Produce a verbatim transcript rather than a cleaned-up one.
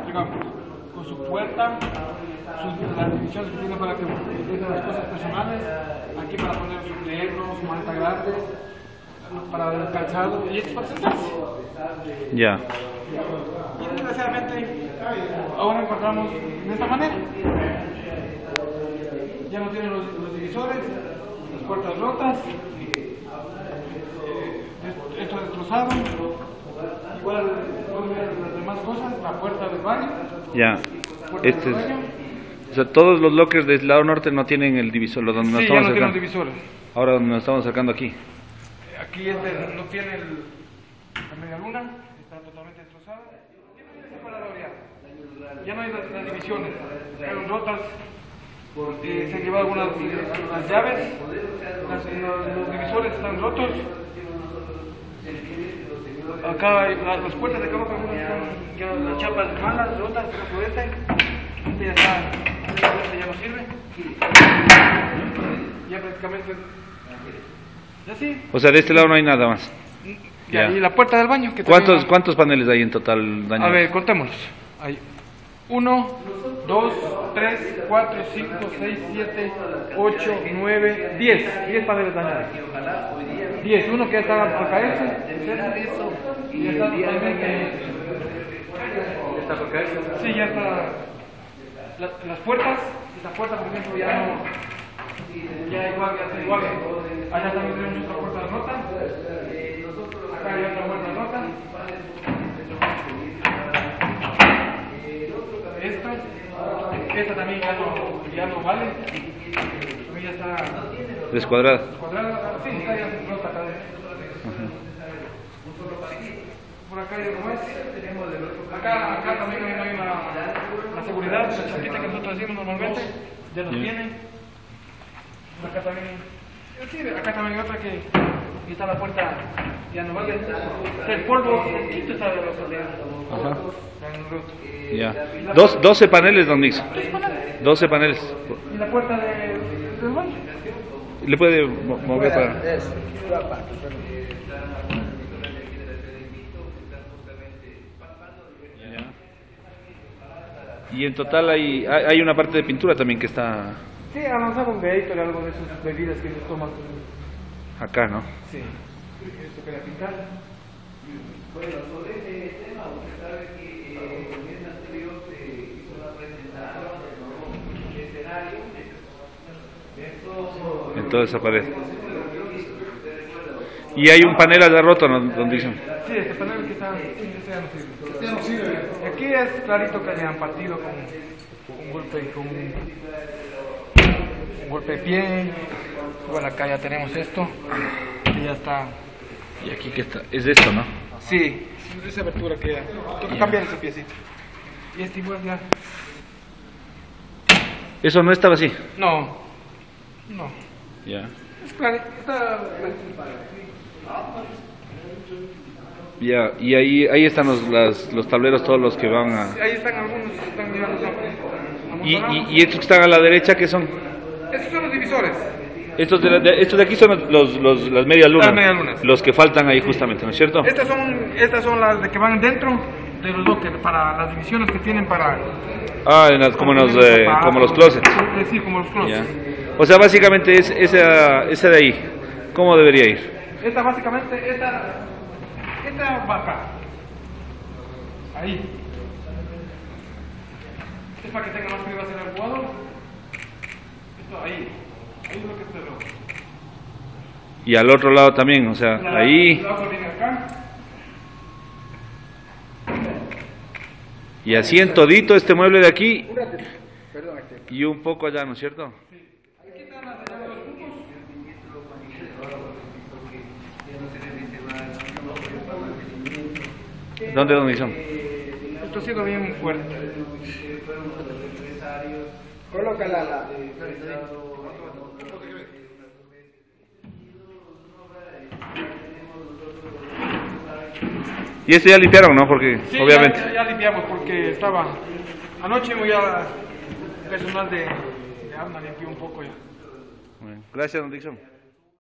digamos, con su puerta, sus, las divisiones que tiene para que utilicen las cosas personales, aquí para poner sus ternos, su maleta grande, para el calzado, y esto es para sentarse. Ya. Y desgraciadamente, ahora encontramos de esta manera. Ya no tienen los, los divisores, las puertas rotas, eh, esto destrozado, igual las demás cosas, la puerta del baño. Ya. Este es, o sea, todos los lockers del lado norte no tienen el divisor, los donde nos Sí, estamos ya no tienen sacando. divisores. Ahora donde nos estamos sacando aquí. Aquí este no tiene el, la media luna, está totalmente destrozada. Tiene separador ya. Ya no hay las, las divisiones, quedaron rotas. Eh, se han llevado algunas las llaves, las, los, los divisores están rotos. Acá hay, las, las puertas de acá abajo están ya las chapas malas, rotas, pero este, este ya está, este ya no sirve. Ya prácticamente, ya sí. O sea, de este lado no hay nada más. Ya. Y la puerta del baño. Que ¿Cuántos, también... ¿Cuántos paneles hay en total dañados? A ver, contémoslos. Hay uno, dos, tres, cuatro, cinco, seis, siete, ocho, nueve, diez. diez paneles dañados. diez. Uno que ya está por caerse. Y ya está totalmente... ¿Está por caerse? Sí, ya está. La, las puertas, esta puerta por ejemplo ya no... Ya igual, ya está igual. Allá también tenemos otra puerta rota. Acá hay otra puerta rota. Esta, esta también ya no, ya no vale. También ya está Descuadrada. descuadrada. Sí, está ya rota acá. Por acá ya no es. Acá, acá también no hay una, una seguridad, la chaqueta que nosotros decimos normalmente, ya no tiene. Acá también, sí, acá también hay otra que y está la puerta, ya no vale. Está el polvo, el quinto está de los Ajá. rotos. Ya. Dos, doce paneles, don Nixon. doce paneles. Y la puerta de, del baño. ¿Le puede mo- mover para...? Y en total hay, hay hay una parte de pintura también que está Sí, a lanzar un vehículo, algo de esas bebidas que se toman. acá, ¿no? Sí. Esto quería pintar. Bueno, sobre ese tema, usted sabe que eh, el mes anterior se hizo una presentación del escenario. Esto, En toda esa pared. Y hay un panel allá roto, ¿no? Donde dicen. Sí, este panel que está, sí, este ya no sirve. Este ya no sirve. Aquí es clarito que hayan partido con, con un golpe, con un, un golpe de pie. Bueno, acá ya tenemos esto, que ya está. Y aquí que está, es esto, ¿no? Sí, esa abertura que ya. Tengo que cambiar ese piecito. Y este igual ya. Eso no estaba así. No, no. Ya. Es clarito, está. Ya, y ahí ahí están los las, los tableros todos los que van a... Ahí están algunos, están mirando. Y, y, y estos que están a la derecha, ¿qué son? Estos son los divisores. Estos de, la- de- estos de aquí son los, los, las medias lunas. Las medias lunas. Los que faltan ahí justamente, ¿no es cierto? Estas son, estas son las de que van dentro de los lockers, para las divisiones que tienen para... Ah, en las- como, los, para eh, zapatos, como los closets. eh, Sí, como los Ya. closets. O sea, básicamente es esa, esa de ahí. ¿Cómo debería ir? Esta básicamente, esta, esta va acá. Ahí. Es para que tenga más privacidad el jugador. Esto ahí. Ahí es lo que es cerrado. Y al otro lado también, o sea, La- ahí la otra viene acá. y así en todito este mueble de aquí y un poco allá, ¿no es cierto? Aquí están las de los puntos. ¿Dónde, dónde son? Esto ha sido bien fuerte. Colócala la... Y este ya limpiaron, ¿no? Porque Sí, obviamente... ya, ya limpiamos porque estaba... Anoche voy a... Personal de, de arma limpió un poco ya. Bueno, gracias, don Dixon.